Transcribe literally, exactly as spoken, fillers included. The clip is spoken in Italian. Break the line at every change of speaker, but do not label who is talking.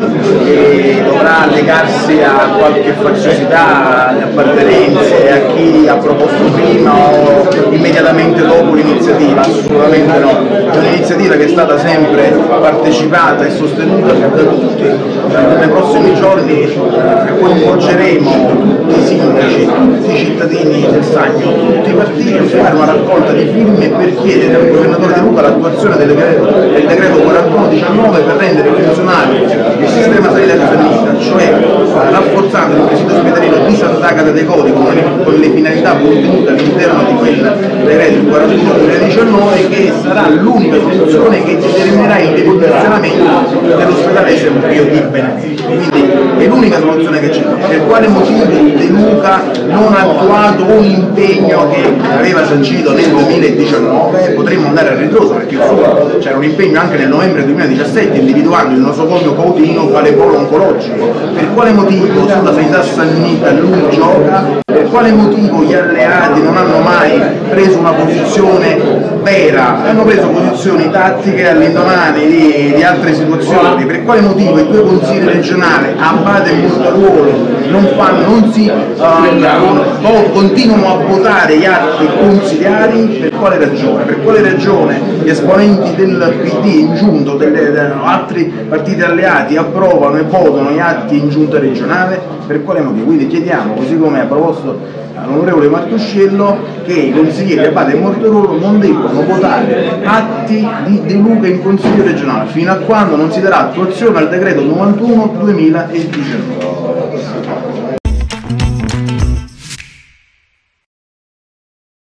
e dovrà legarsi a qualche faziosità, alle appartenenze, a chi ha proposto prima o immediatamente dopo l'iniziativa. Assolutamente no, è un'iniziativa che è stata sempre partecipata e sostenuta da tutti. Nei prossimi giorni coinvolgeremo tutti i sindaci, tutti i cittadini del Sannio, tutti i partiti a fare una raccolta di firme per chiedere al governatore De Luca l'attuazione del decreto, del decreto quarantuno diciannove per rendere funzionale il sistema sanitario femminile, cioè rafforzando il presidio ospedaliero di Sant'Agata dei Codi con le, con le finalità contenute all'interno di quel decreto quarantuno duemiladiciannove, che sarà l'unica soluzione che determinerà il depotenziamento dell'ospedale San Pio di Benevento. Quindi è l'unica soluzione che c'è. Per quale motivo De Luca non ha attuato un impegno che aveva sancito nel duemiladiciannove? Potremmo andare a ritroso, perché c'era un impegno anche nel novembre duemiladiciassette individuando il nosocomio caudino quale polo oncologico. Per quale motivo sulla sanità sannita lui gioca? Per quale motivo gli alleati non hanno mai preso una posizione vera? Hanno preso posizioni tattiche all'indomani di, di altre situazioni. Per quale motivo i due consigli regionali Abate e Mortaruolo non, fanno, non si uh, continuano a votare gli atti consigliari? Per quale ragione? Per quale ragione gli esponenti del P D in giunta, delle, delle, altri partiti alleati approvano e votano gli atti in giunta regionale? Per quale motivo? Quindi chiediamo, così come ha proposto l'onorevole Martuscello, che i consiglieri Abate e Mortaruolo non devono votare atti di De Luca in Consiglio regionale fino a quando non si darà attuazione al decreto novantuno duemiladiciannove.